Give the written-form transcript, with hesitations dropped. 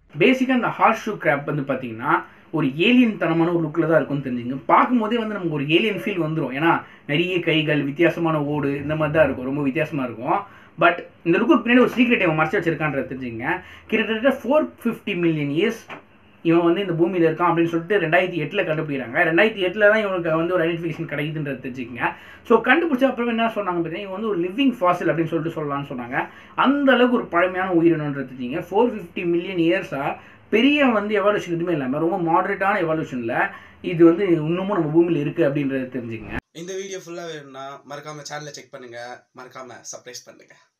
பேசிக்காக இந்த hours shoe graph வந்து பார்த்தீங்கன்னா ஒரு ஏலியன் தனமான ஒரு லுக்கில் தான் இருக்கும்னு தெரிஞ்சுங்க. பார்க்கும்போதே வந்து நமக்கு ஒரு ஏலியன் ஃபீல் வந்துடும். ஏன்னா நிறைய கைகள், வித்தியாசமான ஓடு, இந்த மாதிரி தான் இருக்கும். ரொம்ப வித்தியாசமாக இருக்கும். பட் இந்த லுக்கு பின்னாடி ஒரு சீக்ரெட் இவன் மறைச்சு வச்சிருக்கான்றது தெரிஞ்சுங்க. கிட்டத்தட்ட 450 மில்லியன் இயர்ஸ் இவன் வந்து இந்த பூமியில் இருக்கான் அப்படின்னு சொல்லிட்டு 2008 கண்டுபிடிக்கிறாங்க. 2008 தான் இவனுக்கு வந்து ஒரு ஐடென்டிஃபிகேஷன் கிடைக்குதுன்றது தெரிஞ்சுக்கங்க. ஸோ கண்டுபிடிச்ச அப்புறம் என்ன சொன்னாங்க பார்த்தீங்கன்னா, இவன் வந்து ஒரு லிவிங் ஃபாசில் அப்படின்னு சொல்லிட்டு சொல்லலாம்னு சொன்னாங்க. அந்த அளவுக்கு ஒரு பழமையான உயிரினம்ன்றது தெரிஞ்சுங்க. 450 மில்லியன் இயர்ஸாக பெரிய வந்து எவால்யூஷன் எதுவுமே இல்லாமல் ரொம்ப மாடரேட்டான எவால்யூஷனில் இது வந்து இன்னமும் நம்ம பூமியில் இருக்குது அப்படின்றத தெரிஞ்சுக்கங்க. இந்த வீடியோ ஃபுல்லாக வேணும்னா மறக்காமல் சேனலை செக் பண்ணுங்கள், மறக்காமல் சப்ஸ்கிரைப் பண்ணுங்கள்.